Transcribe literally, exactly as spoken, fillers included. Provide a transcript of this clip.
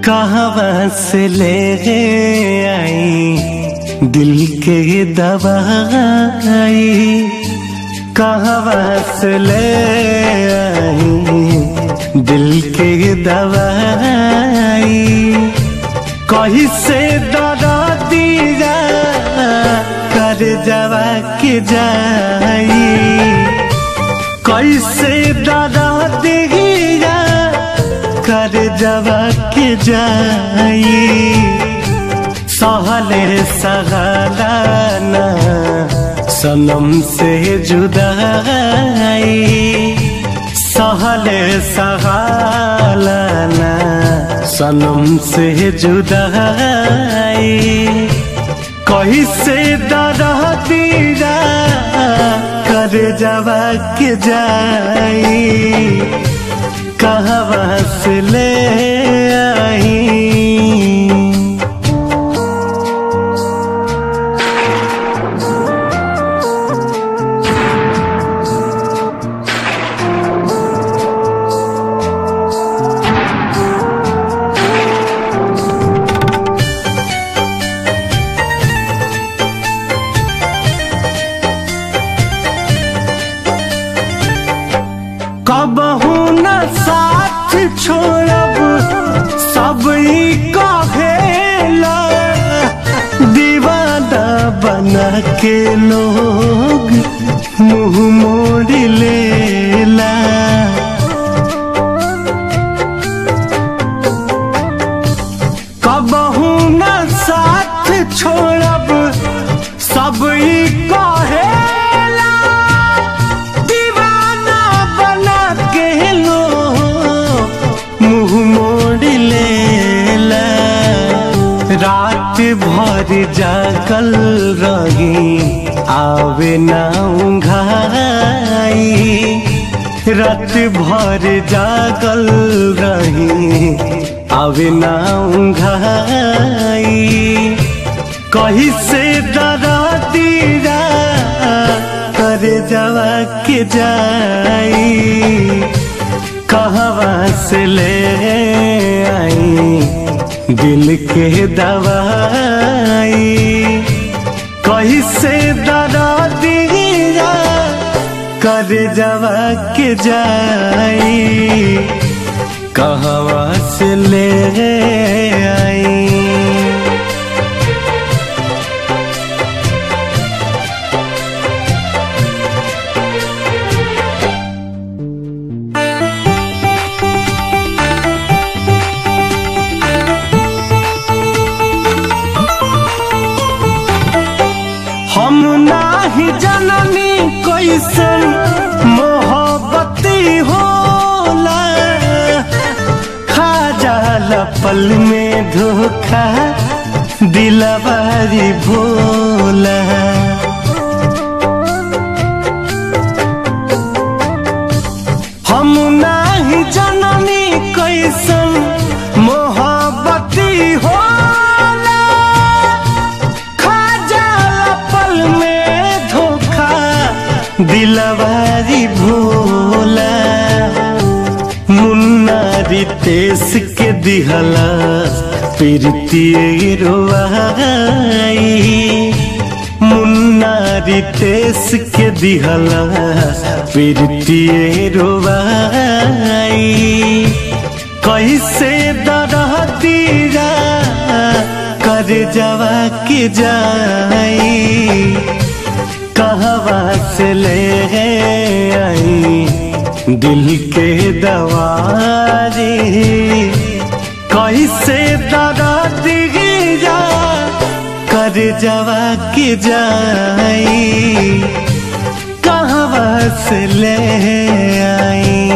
कहाँ से ले आई दिल के दवाई, कहाँ से ले आई दिल के दवाई, कहीं से दरा दिया कर जवा के जाई, कैसे दरा दिया कर जवा के जाई, सहले सहलाना सनम से जुदाई, सहले सहलाना सनम से जुदाई, कहीं से दरा दिया कर जवा के जाई, कहाँ से ले आई। कबहू न साथ छोड़ब सब ही कहेला, दीवाना बना के लोग मुँह मोड़ लेला, कबहू न साथ छोड़ब सब ही कहेला, रात भर जागल रही आवे ना उंघाई, रात भर जागल रही आवे ना उंघाई, कहीं से दरा दिया कर जवा के जाई, कहाँ से ले आई दिल के दवाई, कहीं से दरा दिया कर जवा के जाई, कहाँ से ले आई। हम नाही जननी कैसन मोहब्बती होला, खा जाला पल में धोखा दिलवारी भोला, हम नाही जननी कैसन मोहब्बती होला, दिलवारी भोला, मुन्ना रितेश के दिहला प्रीति रोवाई, मुन्ना रितेश के दिहला प्रीति रोवाई, कैसे दरा दिया कर जवा के जाई, कहाँ से ले आई दिल के दवाई, कैसे दरा दिया कर जवा के जाई, कहाँ से ले आई।